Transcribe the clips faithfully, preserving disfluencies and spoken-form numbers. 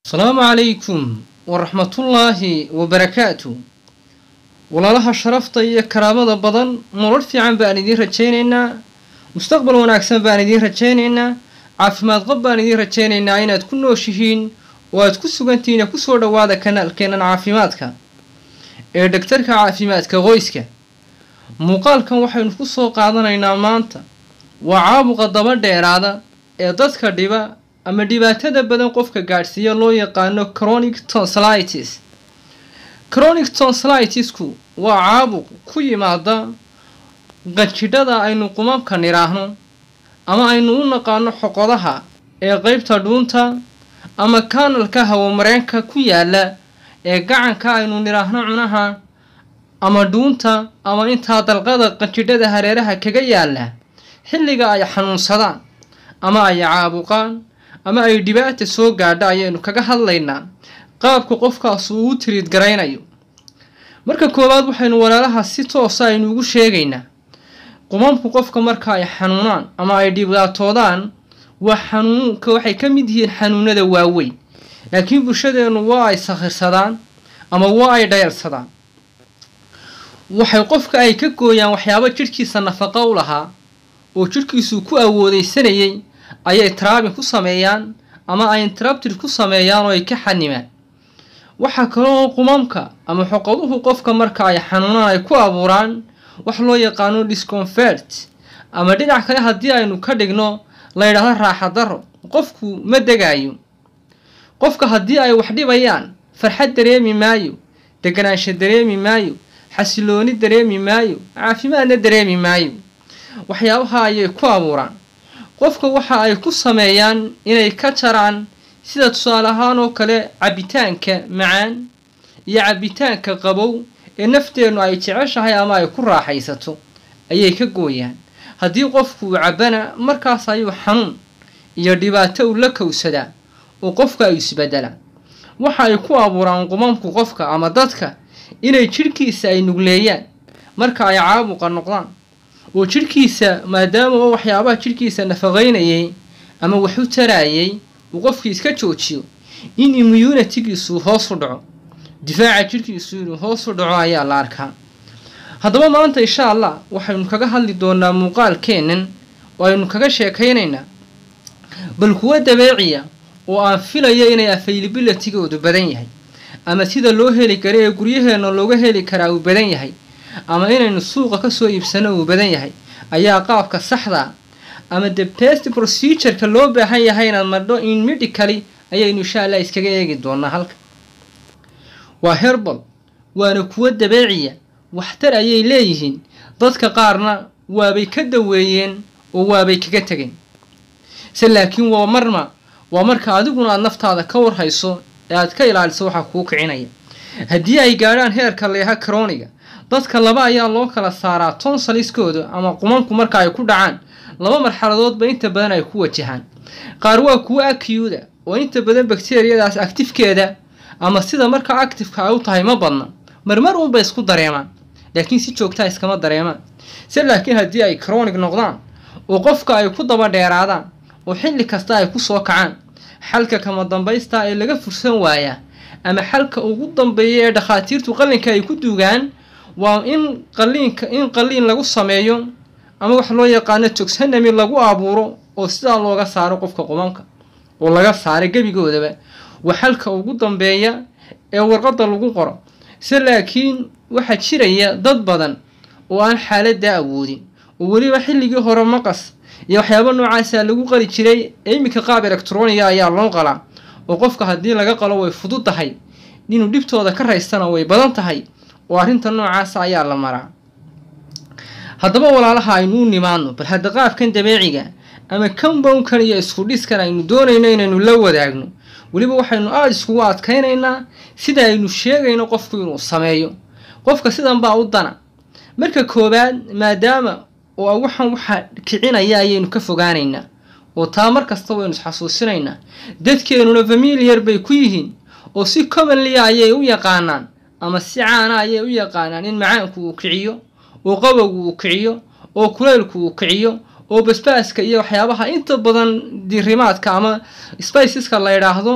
السلام عليكم ورحمة الله وبركاته. ولا لها شرفت يا كرامة بدن مرور في عن بأن يدير تشيننا مستقبل وناكسن بأن يدير تشيننا عافمات غب بأن يدير تشيننا عين تكون نوشيين وتكون سجنتين كسر دوادا كنال كنا عافماتك دكتورك عافماتك غويسك مقال كان واحد نفسه قاعدنا ينامانتا وعابق الضبط ديرادا إضافك دبا ama dhibaatada badan qofka gaarsiiyo loo yaqaano chronic tonsillitis. Chronic tonsillitis-ku waa caabuq ku yimaada qanjidhada aynu qumamka niraahno ama aynu u naqaano xoqodaha ee qaybta dhuunta ama kanalka hawo-mareenka ku yaala ee gacanka aynu niraahno cunaha ama dhuunta ama inta dalqada qanjidhada hareeraha kaga yaala xilliga ay xanuunsadaan ama ay caabuqaan ama ay dhibaato soo gaadho ayaynu kaga hadlaynaa qaabka qofkaas uu u tiriid garaynayo. marka koowaad waxaynu walaalaha si toos ah aynu ugu sheegaynaa qumamku qofka marka ay xanuunaan ama ay dhibaatoodaan waa xanuunka waxay ka mid yihiin xanuunada waaweyn laakiin bulshadeenu waa ay sakhirsadaan ama waa ay dhayalsadaan. waxay qofka ay ka gooyaan waxyaabo jirkiisa nafaqo u lahaa oo jirkiisu ku awoodeysanayay ayay traabin ku sameeyaan ama ay interrupted ku sameeyaan oo ay ka xanimaan. waxa kale oo qumamka ama xoqoduhu qofka marka ay xanuunaan ay ku abuuraan wax loo yaqaano discomfort ama dhinac kale haddii aynu ka dhigno la yidhaahdo raaxo darro qofku ma degaayo. qofka haddii ay wax dhibayaan farxad dareemi maayo, deganaansho dareemi maayo, xasilooni dareemi maayo, caafimaadna dareemi maayo. waxyaabaha ayay ku abuuraan. qofka waxa ay ku sameeyaan inay ka jaraan sida tusaale ahaan oo kale cabitaanka macaan iyo cabitaanka qabow ee nafteenu ay jeceshahay ama ay ku raaxaysato ayay ka gooyaan. haddii qofku uu cabana markaas ayuu xanuun iyo dhibaato u la kowsadaa oo qofka ay isbedelaan. waxa ay ku abuuraan qumamku qofka ama dadka inay jirkiisa ay nugleeyaan marka ay caabuqa noqdaan oo jirkiisa maadaama oo waxyaabaha jirkiisa nafaqeynayay ama wax u tarayay uu qofkii iska joojiyo in immunity-giisu hoos u dhaco, difaaca jirkiisu inuu hoos u dhaco ayaa la arkaa. haddaba maanta insha allah waxaynu kaga hadli doonaa muuqaalkeennan oo aynu kaga sheekaynaynaa bal kuwa dabeeciya oo aan filayo inay availability-goodu badan yahay ama sida loo heli karo ee guryaheena looga heli karaa uu badan yahay ama inaynu suuqa ka soo iibsano uu badan yahay ayaa qaabka saxda ama the best procedure-ka loo baahan yahay inaad madho in medically ayaynu insha allah iskaga eegi doonaa. halka waa herbal waana kuwa dabeeciya waxtar ayay leeyihiin dadka qaarna waabay ka daweeyeen oo waabay kaga tageen se laakiin waa marma waa marka adiguna aad naftaada ka warhayso ee aad ka ilaaliso waxa kuu kicinaya. haddii ay gaadhaan heerka leeyaha chroniga dadka laba ayaa loo kala saaraa tonsilliskooda ama qumamku marka ay ku dhacaan laba marxaladoodba inta badan ay ku wajahaan. qaar waa kuwa acute oo inta badan bakteeriyadaas active-keeda ama sida marka active-ka ay u tahay ma badna marmar uun bay isku dareemaan laakiin si joogta iskama dareemaan. se laakiin haddii ay chronic noqdaan oo qofka ay ku daba dheeraadaan oo xilli kasta ay ku soo kacaan xalka kama dambaysta ee laga fursan waayaa ama xalka ugu dambeeya ee dhakhaatiirtu qallinka ay ku duugaan waa in qalliinka in qalliin lagu sameeyo ama wax loo yaqaano toxinomy lagu abuuro oo sidaa looga saaro qofka qumamka oo laga saaro gebigoodaba waa xalka ugu dambeeya ee warqadda lagu qoro. se laakiin waxaa jiraya dad badan oo aan xaaladda awoodin oo weliba xilligii hore maqas iyo waxyaabo noocaasa lagu qali jiray iminka qaab electroniga ayaa loo qalaa oo qofka haddii laga qalo way fudud tahay inuu dhibtooda ka raystana way badan tahay oo arrinta noocaas ayaa la maraa. haddaba walaalaha aynu u nimaadno bal hadda qaabkan dabeeciga ama compound-kan iyo isku dhiskan aynu doonayno inaynu la wadaagno weliba waxaynu aada iskugu adkaynaynaa sida aynu sheegayno qofku inuu sameeyo. qofka sidan baa u dana marka koowaad maadaama oo waxaan waxa kicinaya ayaynu ka fogaanaynaa oo taa mar kasta waynu isxasuusinaynaa. dadkeenuna familiar bay ku yihiin oo si commonly ayay u yaqaanaan ama si caana ayay u yaqaanaan in macaanku uu kiciyo oo qabowgu uu kiciyo oo kulaylku uu kiciyo oo basbaaska iyo waxyaabaha inta badan diirimaadka ama spiceska la yiraahdo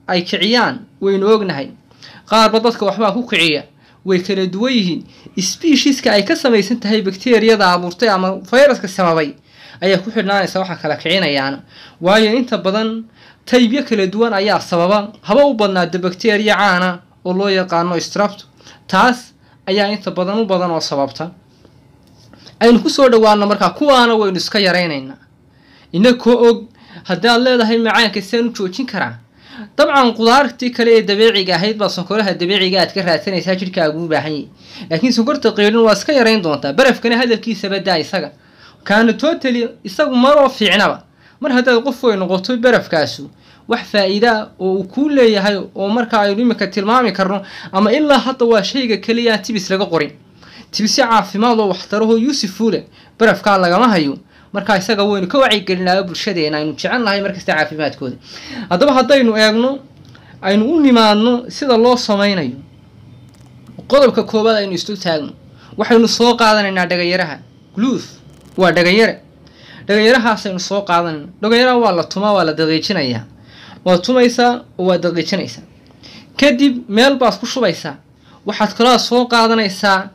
ay kiciyaan waynu ognahay qaarba dadka waxbaa ku kiciya way kala duwan yihiin species-ka ay ka samaysan tahay bakteeriyada abuurtay ama fayraska sababay ayaa ku xidhnaanaysa waxa kala kicinayaan waayo inta badan taybyo kala duwan ayaa sababa haba u badnaada bakteeriya caana oo loo yaqaano strep taas ayaa inta badan u badan oo sababta aynu ku soo dhawaano markaa kuwaana waynu iska yaraynaynaa inakoo og haddaad leedahay macaanka sidaan u joojin karaa dabcan qudaartii kale ee dabiiciga ahayd baa sonkoraha dabiiciga aad ka raadsanaysaa jidhkaagu u baahan yahay laakiin sonkorta qiilin waa iska yarayn doontaa barafkana hadalkiisa badaa isaga kaana totally isagu maroo fiicnaba mar haddaad qof way noqoto barafkaasu wax faa'iida oo uu ku leeyahay oo marka aynu imika tilmaami karno ama ilaa hadda waa shayga kaliya tibis laga qorin tibis caafimaad oo waxtaraho useful barafka lagama hayo marka isaga waynu ka wacyi gelinaa bulshadeena aynu jecelnahay markasta caafimaadkooda haddaba haddaynu eegno aynu u nimaadno sida loo samaynayo qodobka koobaad aynu isku taagno waxaynu soo qaadanaynaa dhagayaraha gluuf waa dhagayare dhagayarahaas aynu soo qaadanayna dhagayaraha waa la tumaa waa la daqiijinayaa waa tumaysaa oo waa daqiijinaysaa kadib meel baad ku shubaysaa waxaad kaloo soo qaadanaysaa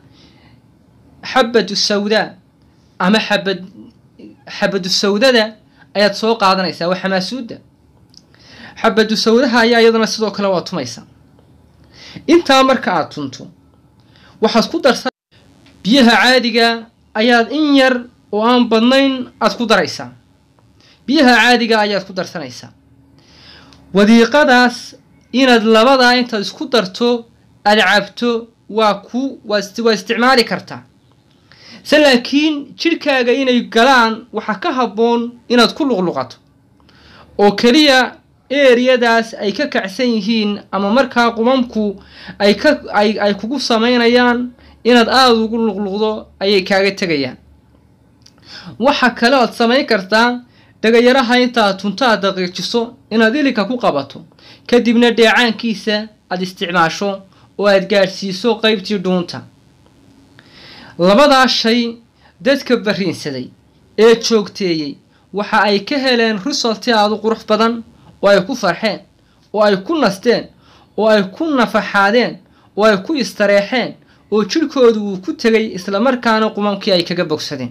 xabadu sawdaa ama xabad xabadu sawdada ayaad soo qaadanaysaa waa xamaasuuda xabadu sawdaha ayaa iyadana sidoo kale waa tumaysaa intaa marka aad tunto waxaad ku darsaa biyaha caadiga ayaad in yar oo aan badnayn aad ku daraysaa biyaha caadiga ayaad ku darsanaysaa wadiiqadaas inaad labadaa intaad isku darto aad cabto waa ku waa isticmaali kartaa se laakiin jidhkaaga inay galaan waxaa ka habboon inaad ku luqluqato oo keliya eeriyadaas ay ka kacsan yihiin ama markaa qumamku ay ka ay ay kugu samaynayaan inaad aada ugu luqluqdo ayay kaaga tegayaan waxa kale ood samayn kartaa dhagayaraha intaad tuntaad daqiijiso inaad ilinka ku qabato kadibna dheecaankiisa aad isticmaasho oo aad gaadhsiiso qaybtii dhuunta labadaa shay dadka bariinsaday ee joogteeyey waxa ay ka heleen resulti aada u qurux badan oo ay ku farxeen oo ay ku nasteen oo ay ku nafaxaadeen oo ay ku istareexeen oo jidhkoodu uu ku tegay islamarkaana qumamkii ay kaga bogsadeen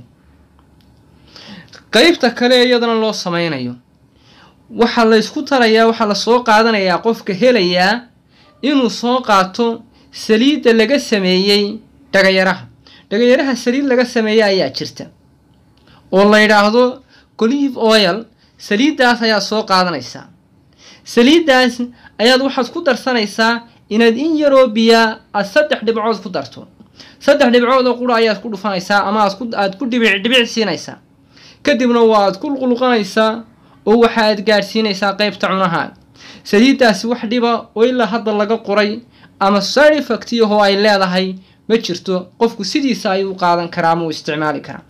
qaybta kale iyadana loo samaynayo waxaa la isku tarayaa waxaa la soo qaadanayaa qofka helayaa inuu soo qaato saliidda laga sameeyey dhagayaraha dhagayaraha saliid laga sameeyey ayaa jirta oo la yidhaahdo olive oil saliiddaas ayaad soo qaadanaysaa saliiddaas ayaad waxaad ku darsanaysaa inaad in yaroo biyaa aad saddex dhibcood ku darto saddex dhibcood oo qura ayaad ku dhufanaysaa ama aad ku aad ku dhibic dhibic siinaysaa kadibna waad ku luqluqanaysaa oo waxa aad gaadhsiinaysaa qaybta cunahaaga saliiddaasi wax dhiba oo ilaa hadda laga qoray ama side effect iyahoo ay leedahay ma jirto qofku sidiisa ayuu qaadan karaa ama uu isticmaali karaa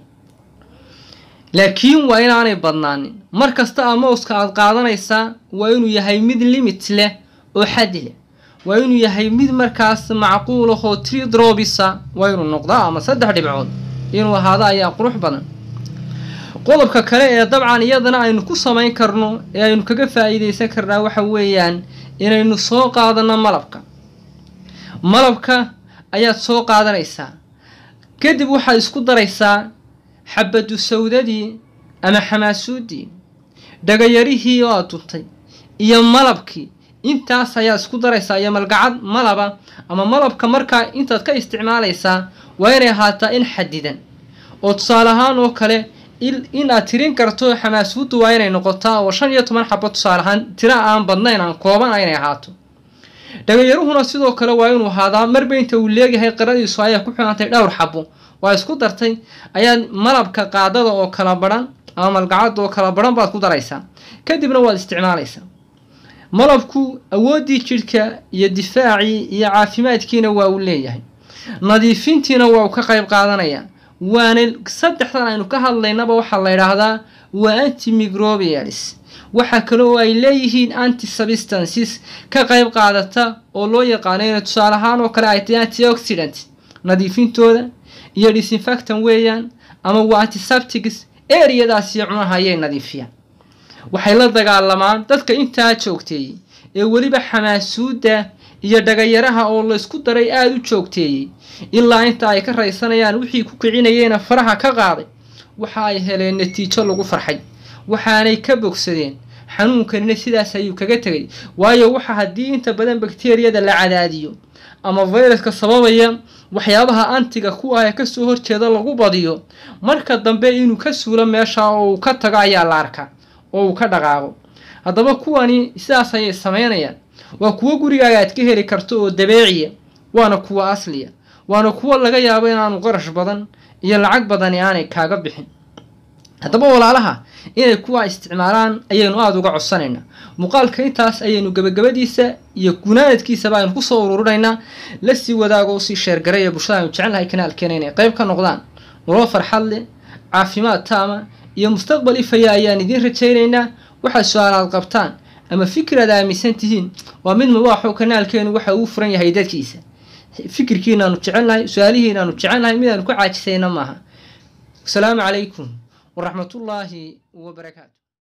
laakiin waa inaanay badnaanin mar kasta amouska aad qaadanaysaa waa inuu yahay mid limit leh oo xaddi leh waa inuu yahay mid markaas macquul ahoo three dropisa waa inuu noqdaa ama saddex dhibcood inuu ahaado ayaa qurux badan qodobka kale ee dabcan iyadana aynu ku samayn karno ee aynu kaga faa'iidaysan karnaa waxa weeyaan inaynu soo qaadano malabka malabka ayaad soo qaadanaysaa kadib waxaad isku daraysaa xabadu sawdadii ama xamaasuudii dhagayarihii oo aad tuntay iyo malabkii intaas ayaad isku daraysaa iyo malgacad malaba ama malabka markaa intaad ka isticmaalaysaa waa inay ahaataa in xadidan oo tusaale ahaan oo kale in aad tirin karto xamaasuuddu waa inay noqotaa oo shan iyo toban xabo tusaale ahaan tira aan badnayn aan kooban inay ahaato dhagayaruhuna sidoo kale waa inuu ahaadaa marba inta uu leeyahay qiradiisu ayaa ku xidhantay dhowr xabo waa isku dartay ayaad malabka qaadada oo kala baran ama malgacad oo kala baran baad ku daraysaa kadibna waad isticmaalaysaa malabku awooddii jidhka iyo difaacii iyo caafimaadkiina waa uu leeyahay nadiifintiina waa uu ka qayb qaadanayaa waana saddexdan aynu ka hadlaynaba waxaa la yidhaahdaa waa antimicrobials waxaa kale oo ay leeyihiin anti substances ka qayb qaadata oo loo yaqaano inay tusaale ahaan oo kale ay tahay antioxidant nadiifintooda iyo disinfectant weeyaan ama waa antiseptics eriyadaas iyo cunaha ayay nadiifiyaan waxay la dagaalamaan dadka intaa joogteeyey ee weliba xamaasuudda iyo dhagayaraha oo la isku daray aada u joogteeyey ilaa inta ay ka raysanayaan wixii ku kicinayeena faraha ka qaaday waxa ay heleen natiijo lagu farxay waxaanay ka bogsadeen xanuunkanina sidaas ayuu kaga tegay waayo waxa haddii inta badan bakteeriyada la cadaadiyo ama fayraska sababaya waxyaabaha antiga ku ah ee kasoo horjeeda lagu badiyo marka dambe inuu ka suulo meesha oo uu ka tago ayaa la arkaa oo uu ka dhaqaaqo haddaba kuwani sidaas ayay samaynayaan waa kuwo gurigaaga aad ka heli karto oo dabeeciya waana kuwa asliya waana kuwa laga yaabo inaanu qarash badan iyo lacag badani aanay kaaga bixin haddaba walaalaha inay kuwa isticmaalaan ayaynu aada uga codsanaynaa muuqaalka intaas ayaynu gabagabadiisa iyo gunaanadkiisaba aynu kusoo ururinaynaa la sii wadaago usii sheergaray ee bulshada aynu jecelnahay kanaalkeena inay qayb ka noqdaan nolol farxad leh caafimaad taama iyo mustaqbal ifaya ayaan idiin rajaynaynaa waxaad su-aalaad qabtaan ama fikrad aaminsan tihiin waa mid mubaaxo kanaalkeenu waxa uu furan yahay dadkiisa fikirkiinaanu jecelnahay su-aalihiinaanu jecelnahay midaanu ku caajisayna maaha asalaamu calaykum ورحمة الله وبركاته.